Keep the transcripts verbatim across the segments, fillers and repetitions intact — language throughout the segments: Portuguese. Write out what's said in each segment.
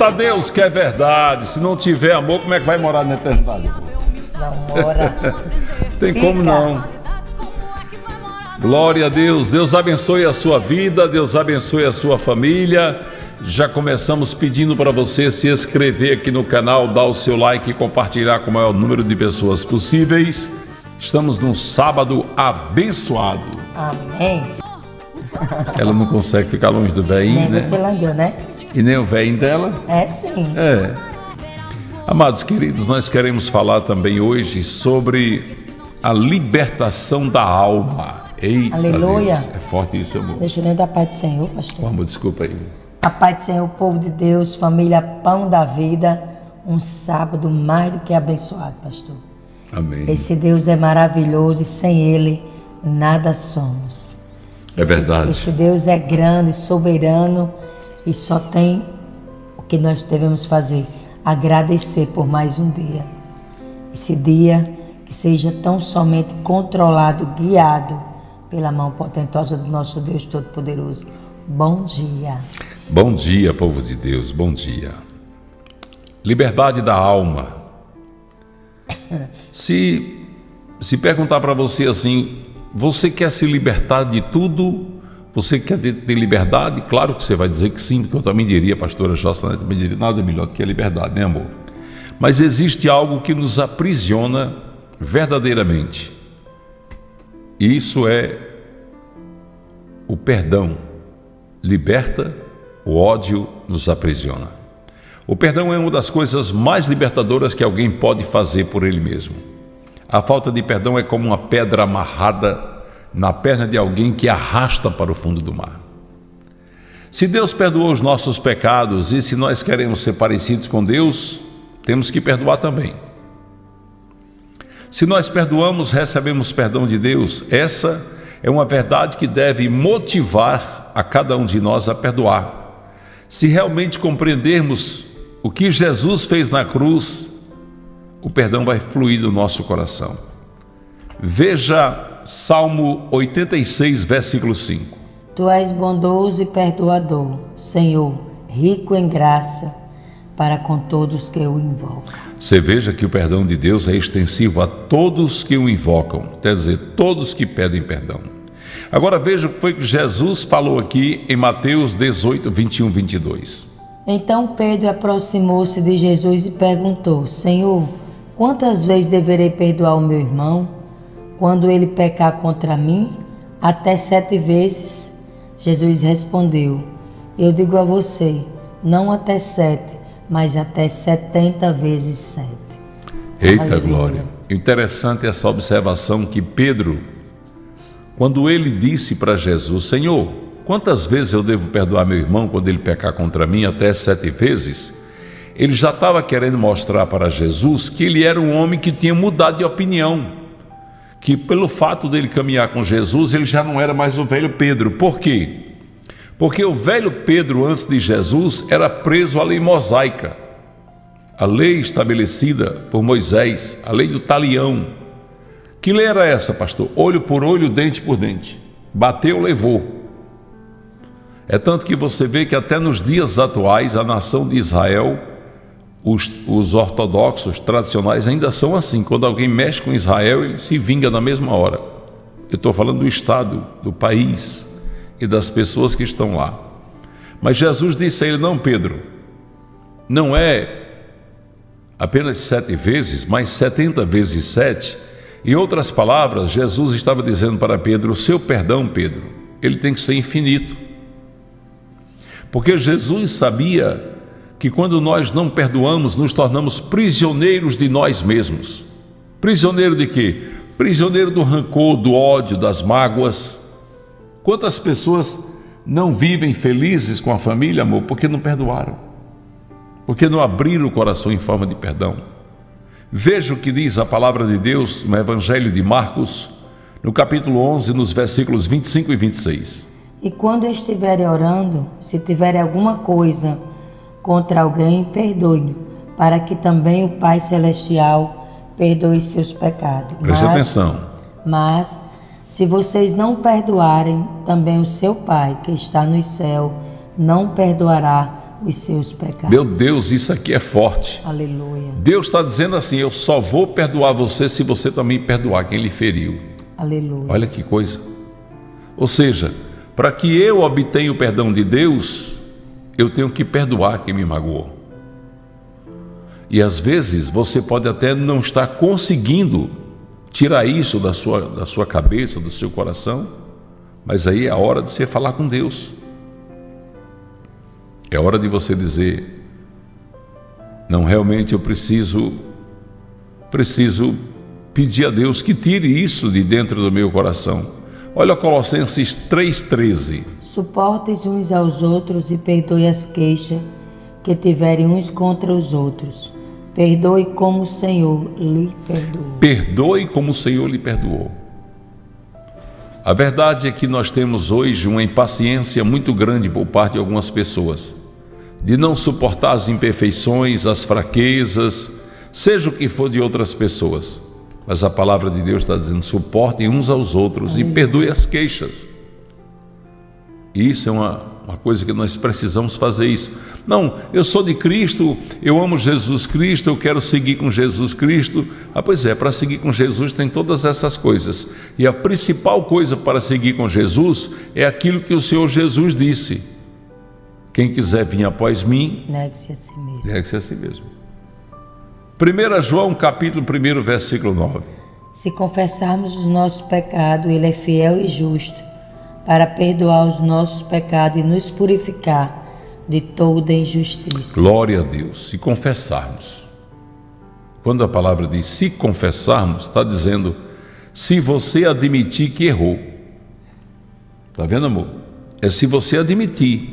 a Deus que é verdade. Se não tiver amor, como é que vai morar na eternidade? Não mora. Tem Fica. como não. Glória a Deus. Deus abençoe a sua vida, Deus abençoe a sua família. Já começamos pedindo para você se inscrever aqui no canal, dar o seu like e compartilhar com o maior número de pessoas possíveis. Estamos num sábado abençoado. Amém. Ela não consegue ficar longe do velhinho, Nem né? você landeu, né? E nem o velhinho dela. É sim. É. Amados queridos, nós queremos falar também hoje sobre a libertação da alma. Eita, Aleluia. Deus. É forte isso, amor. Deixa eu ler da paz do Senhor, pastor. Ô, amor, desculpa aí. A paz do Senhor, povo de Deus, família Pão da Vida, um sábado mais do que abençoado, pastor. Amém. Esse Deus é maravilhoso e sem Ele nada somos. É Esse, verdade. Esse Deus é grande, soberano e só tem o que nós devemos fazer, agradecer por mais um dia. Esse dia que seja tão somente controlado, guiado pela mão potentosa do nosso Deus Todo-Poderoso. Bom dia. Bom dia, povo de Deus, bom dia. Liberdade da alma. Se, se perguntar para você assim, você quer se libertar de tudo? Você quer ter, ter liberdade? Claro que você vai dizer que sim, porque eu também diria, a pastora Jossa também diria, nada melhor do que a liberdade, né, amor? Mas existe algo que nos aprisiona verdadeiramente. E isso é o perdão. Liberta, o ódio nos aprisiona. O perdão é uma das coisas mais libertadoras que alguém pode fazer por ele mesmo. A falta de perdão é como uma pedra amarrada na perna de alguém que arrasta para o fundo do mar. Se Deus perdoou os nossos pecados e se nós queremos ser parecidos com Deus, temos que perdoar também. Se nós perdoamos, recebemos perdão de Deus. Essa é uma verdade que deve motivar a cada um de nós a perdoar. Se realmente compreendermos o que Jesus fez na cruz, o perdão vai fluir do nosso coração. Veja Salmo oitenta e seis, versículo cinco. Tu és bondoso e perdoador, Senhor, rico em graça, para com todos que o invocam. Você veja que o perdão de Deus é extensivo a todos que o invocam, quer dizer, todos que pedem perdão. Agora veja o que foi que Jesus falou aqui em Mateus dezoito, vinte e um, vinte e dois. Então Pedro aproximou-se de Jesus e perguntou, Senhor, quantas vezes deverei perdoar o meu irmão quando ele pecar contra mim? Até sete vezes? Jesus respondeu, eu digo a você, não até sete, mas até setenta vezes sete. Eita, Aleluia. glória! Interessante essa observação que Pedro, quando ele disse para Jesus, Senhor, quantas vezes eu devo perdoar meu irmão quando ele pecar contra mim? Até sete vezes? Ele já estava querendo mostrar para Jesus que ele era um homem que tinha mudado de opinião, que pelo fato dele caminhar com Jesus, ele já não era mais o velho Pedro. Por quê? Porque o velho Pedro, antes de Jesus, era preso à lei mosaica, a lei estabelecida por Moisés, a lei do talião. Que lei era essa, pastor? Olho por olho, dente por dente. Bateu, levou. É tanto que você vê que até nos dias atuais, a nação de Israel, os, os ortodoxos tradicionais ainda são assim. Quando alguém mexe com Israel, ele se vinga na mesma hora. Eu estou falando do Estado, do país e das pessoas que estão lá. Mas Jesus disse a ele, não, Pedro, não é apenas sete vezes, mas setenta vezes sete. Em outras palavras, Jesus estava dizendo para Pedro, o seu perdão, Pedro, ele tem que ser infinito. Porque Jesus sabia que quando nós não perdoamos, nos tornamos prisioneiros de nós mesmos. Prisioneiro de quê? Prisioneiro do rancor, do ódio, das mágoas. Quantas pessoas não vivem felizes com a família, amor, porque não perdoaram? Porque não abriram o coração em forma de perdão? Veja o que diz a palavra de Deus no Evangelho de Marcos, no capítulo onze, nos versículos vinte e cinco e vinte e seis. E quando estiverem orando, se tiverem alguma coisa contra alguém, perdoe-lhe, para que também o Pai Celestial perdoe seus pecados. Preste mas, atenção. Mas, se vocês não perdoarem, também o seu Pai, que está no céu, não perdoará os seus pecados. Meu Deus, isso aqui é forte. Aleluia. Deus está dizendo assim: eu só vou perdoar você se você também perdoar quem lhe feriu. Aleluia. Olha que coisa. Ou seja, para que eu obtenha o perdão de Deus, eu tenho que perdoar quem me magoou. E às vezes você pode até não estar conseguindo tirar isso da sua, da sua cabeça, do seu coração, mas aí é a hora de você falar com Deus. É hora de você dizer: não, realmente eu preciso, preciso pedir a Deus que tire isso de dentro do meu coração. Olha Colossenses três, treze. Suportes uns aos outros e perdoe as queixas que tiverem uns contra os outros. Perdoe como o Senhor lhe perdoou. Perdoe como o Senhor lhe perdoou. A verdade é que nós temos hoje uma impaciência muito grande por parte de algumas pessoas, de não suportar as imperfeições, as fraquezas, seja o que for de outras pessoas. Mas a palavra de Deus está dizendo: suportem uns aos outros e perdoe as queixas. E isso é uma, uma coisa que nós precisamos fazer isso. Não, eu sou de Cristo, eu amo Jesus Cristo, eu quero seguir com Jesus Cristo. Ah, pois é, para seguir com Jesus tem todas essas coisas. E a principal coisa para seguir com Jesus é aquilo que o Senhor Jesus disse: quem quiser vir após mim, negue-se a si mesmo. Negue-se a si mesmo. primeiro João, capítulo um, versículo nove. Se confessarmos os nossos pecados, Ele é fiel e justo para perdoar os nossos pecados e nos purificar de toda injustiça. Glória a Deus. Se confessarmos. Quando a palavra diz se confessarmos, está dizendo se você admitir que errou. Está vendo, amor? É se você admitir.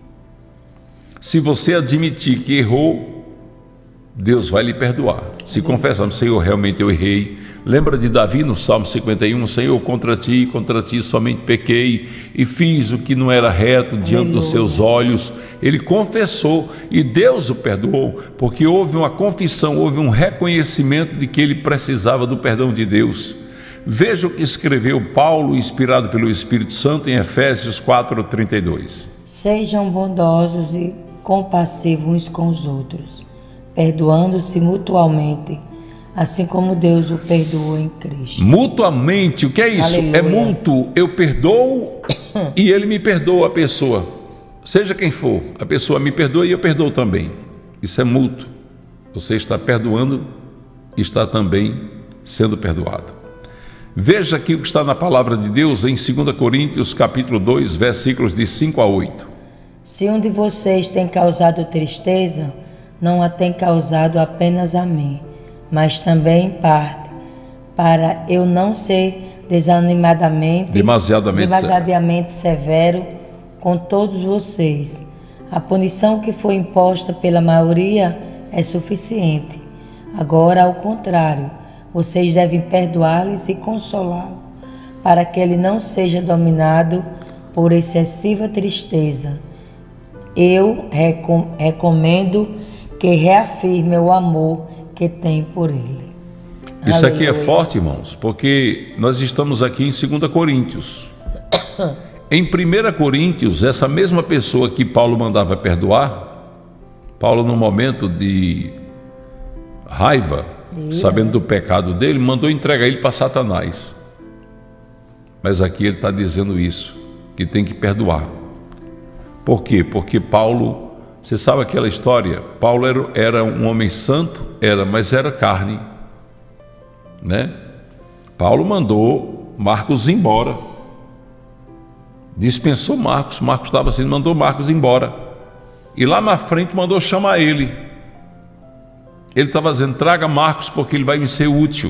Se você admitir que errou, Deus vai lhe perdoar. Se confessarmos: Senhor, realmente eu errei. Lembra de Davi no Salmo cinquenta e um: Senhor, contra ti, contra ti somente pequei e fiz o que não era reto diante Aleluia. Dos seus olhos. Ele confessou e Deus o perdoou, porque houve uma confissão, houve um reconhecimento de que ele precisava do perdão de Deus. Veja o que escreveu Paulo, inspirado pelo Espírito Santo, em Efésios quatro, trinta e dois. Sejam bondosos e compassivos uns com os outros, perdoando-se mutuamente, assim como Deus o perdoou em Cristo. Mutuamente, o que é isso? Aleluia. É mútuo. Eu perdoo e ele me perdoa, a pessoa. Seja quem for, a pessoa me perdoa e eu perdoo também. Isso é mútuo. Você está perdoando e está também sendo perdoado. Veja aqui o que está na palavra de Deus em dois Coríntios, capítulo dois, versículos de cinco a oito. Se um de vocês tem causado tristeza, não a tem causado apenas a mim, mas também em parte, para eu não ser desanimadamente, demasiadamente, demasiadamente severo com todos vocês. A punição que foi imposta pela maioria é suficiente. Agora, ao contrário, vocês devem perdoá-los e consolá-lo, para que ele não seja dominado por excessiva tristeza. Eu recom- recomendo que reafirme o amor que tem por ele. Isso Aleluia. Aqui é forte, irmãos, porque nós estamos aqui em dois Coríntios. Em primeira Coríntios, essa mesma pessoa que Paulo mandava perdoar, Paulo, no momento de raiva, Sim. sabendo do pecado dele, mandou entregar ele para Satanás. Mas aqui ele está dizendo isso, que tem que perdoar. Por quê? Porque Paulo, você sabe aquela história? Paulo era, era um homem santo, era, mas era carne, né? Paulo mandou Marcos embora, dispensou Marcos, Marcos estava assim, mandou Marcos embora, e lá na frente mandou chamar ele. Ele estava dizendo: traga Marcos porque ele vai me ser útil.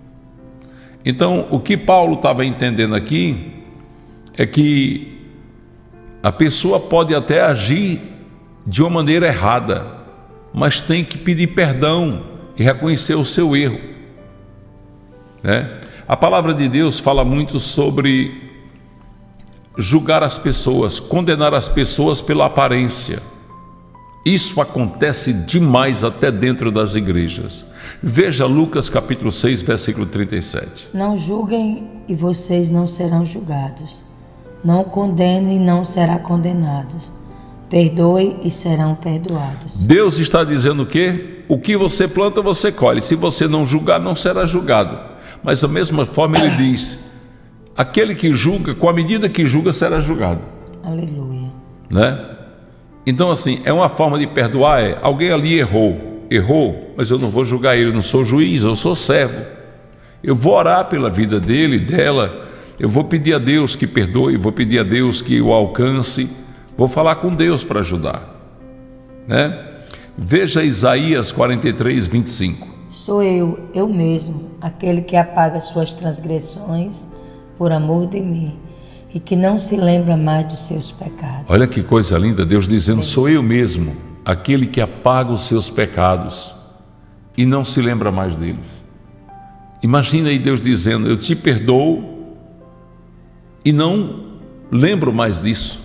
Então, o que Paulo estava entendendo aqui é que a pessoa pode até agir de uma maneira errada, mas tem que pedir perdão e reconhecer o seu erro, né? A palavra de Deus fala muito sobre julgar as pessoas, condenar as pessoas pela aparência. Isso acontece demais até dentro das igrejas. Veja Lucas capítulo seis, versículo trinta e sete. Não julguem e vocês não serão julgados. Não condenem e não será condenados. Perdoe e serão perdoados. Deus está dizendo o quê? O que você planta, você colhe. Se você não julgar, não será julgado. Mas da mesma forma ele diz, aquele que julga, com a medida que julga, será julgado. Aleluia. Né? Então assim, é uma forma de perdoar, é, alguém ali errou, errou, mas eu não vou julgar ele, eu não sou juiz, eu sou servo. Eu vou orar pela vida dele, dela, eu vou pedir a Deus que perdoe, vou pedir a Deus que o alcance, vou falar com Deus para ajudar. Né? Veja Isaías quarenta e três, vinte e cinco. Sou eu, eu mesmo, aquele que apaga suas transgressões por amor de mim e que não se lembra mais dos seus pecados. Olha que coisa linda, Deus dizendo, sou eu mesmo, aquele que apaga os seus pecados e não se lembra mais deles. Imagina aí Deus dizendo, eu te perdoo e não lembro mais disso.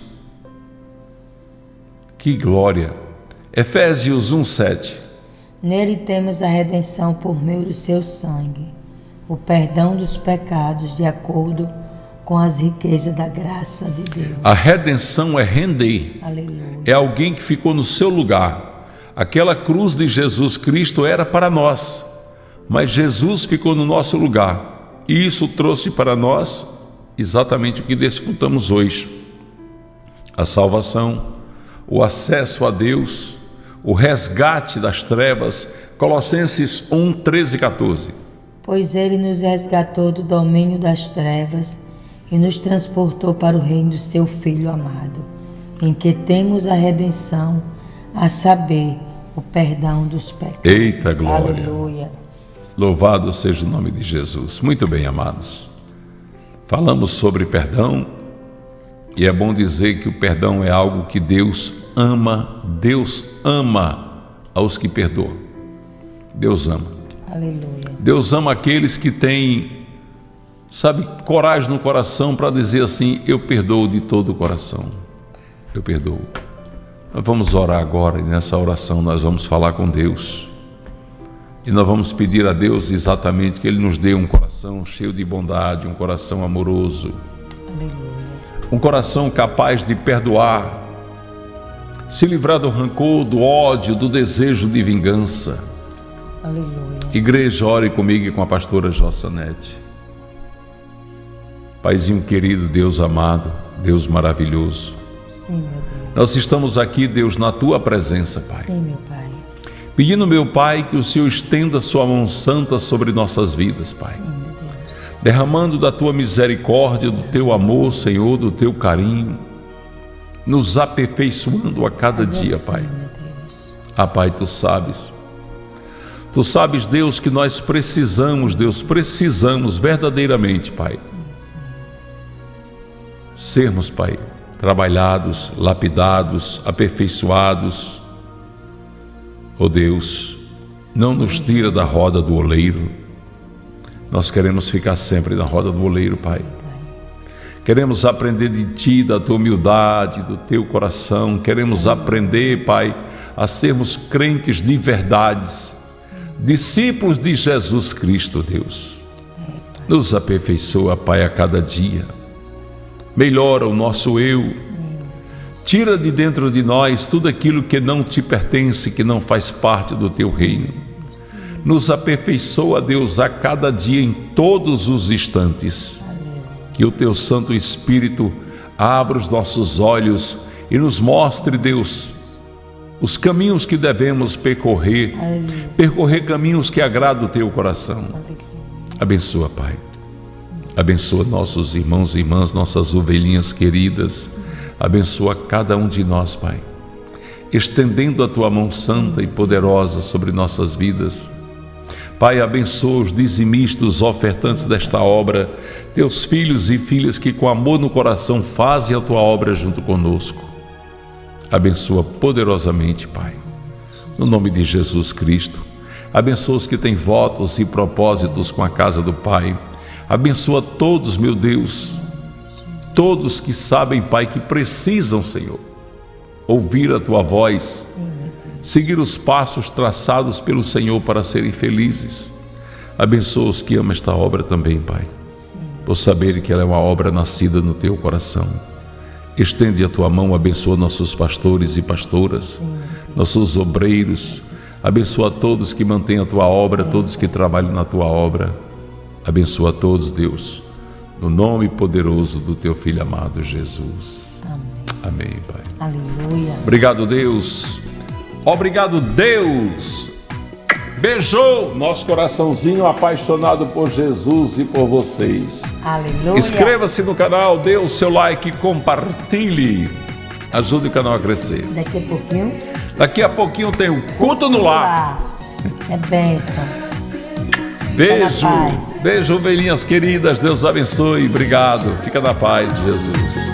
Que glória! Efésios um, sete. Nele temos a redenção por meio do seu sangue, o perdão dos pecados de acordo com as riquezas da graça de Deus. A redenção é render. Aleluia. É alguém que ficou no seu lugar. Aquela cruz de Jesus Cristo era para nós, mas Jesus ficou no nosso lugar. E isso trouxe para nós exatamente o que desfrutamos hoje. A salvação, o acesso a Deus, o resgate das trevas. Colossenses um, treze e quatorze. Pois ele nos resgatou do domínio das trevas e nos transportou para o reino do seu Filho amado, em que temos a redenção, a saber, o perdão dos pecados. Eita glória! Aleluia! Louvado seja o nome de Jesus. Muito bem, amados. Falamos sobre perdão e é bom dizer que o perdão é algo que Deus ama. Deus ama aos que perdoam. Deus ama. Aleluia. Deus ama aqueles que têm, sabe, coragem no coração para dizer assim, eu perdoo de todo o coração. Eu perdoo. Nós vamos orar agora e nessa oração nós vamos falar com Deus. E nós vamos pedir a Deus exatamente que Ele nos dê um coração cheio de bondade, um coração amoroso. Aleluia. Um coração capaz de perdoar, se livrar do rancor, do ódio, do desejo de vingança. Aleluia. Igreja, ore comigo e com a pastora Jossanete. Paizinho querido, Deus amado, Deus maravilhoso. Sim, meu Deus. Nós estamos aqui, Deus, na Tua presença, Pai. Sim, meu Pai. Pedindo, meu Pai, que o Senhor estenda Sua mão santa sobre nossas vidas, Pai. Sim, meu Deus. Derramando da Tua misericórdia, do Teu amor, Senhor, do Teu carinho, nos aperfeiçoando a cada Mas dia, assim, Pai. meu Deus. Ah, Pai, Tu sabes. Tu sabes, Deus, que nós precisamos, Deus, precisamos verdadeiramente, Pai. Sim, sim. Sermos, Pai, trabalhados, lapidados, aperfeiçoados. Ó Deus, não nos tira da roda do oleiro. Nós queremos ficar sempre na roda do oleiro, Pai. Queremos aprender de Ti, da Tua humildade, do Teu coração. Queremos aprender, Pai, a sermos crentes de verdades, discípulos de Jesus Cristo, Deus. Nos aperfeiçoa, Pai, a cada dia. Melhora o nosso eu. Tira de dentro de nós tudo aquilo que não Te pertence, que não faz parte do Teu reino. Nos aperfeiçoa, Deus, a cada dia, em todos os instantes. Que o Teu Santo Espírito abra os nossos olhos e nos mostre, Deus, os caminhos que devemos percorrer, Aleluia. percorrer caminhos que agradam o Teu coração. Abençoa, Pai. Abençoa nossos irmãos e irmãs, nossas ovelhinhas queridas. Abençoa cada um de nós, Pai, estendendo a Tua mão santa e poderosa sobre nossas vidas. Pai, abençoa os dizimistas, os ofertantes desta obra, Teus filhos e filhas que com amor no coração fazem a Tua obra junto conosco. Abençoa poderosamente, Pai, no nome de Jesus Cristo. Abençoa os que têm votos e propósitos com a casa do Pai. Abençoa todos, meu Deus, todos que sabem, Pai, que precisam, Senhor, ouvir a Tua voz, seguir os passos traçados pelo Senhor para serem felizes. Abençoa os que amam esta obra também, Pai, por saber que ela é uma obra nascida no Teu coração. Estende a tua mão, abençoa nossos pastores e pastoras, Sim. nossos obreiros. Abençoa todos que mantêm a tua obra, todos que trabalham na tua obra. Abençoa todos, Deus, no nome poderoso do teu Filho amado Jesus. Amém. Amém, Pai. Aleluia. Obrigado, Deus. Obrigado, Deus. Beijou nosso coraçãozinho apaixonado por Jesus e por vocês. Aleluia. Inscreva-se no canal, dê o seu like, compartilhe. Ajude o canal a crescer. Daqui a pouquinho. Daqui a pouquinho tem o culto no lar. É bênção. Beijo. Fica na paz. Beijo, ovelhinhas queridas. Deus abençoe. Obrigado. Fica na paz, Jesus.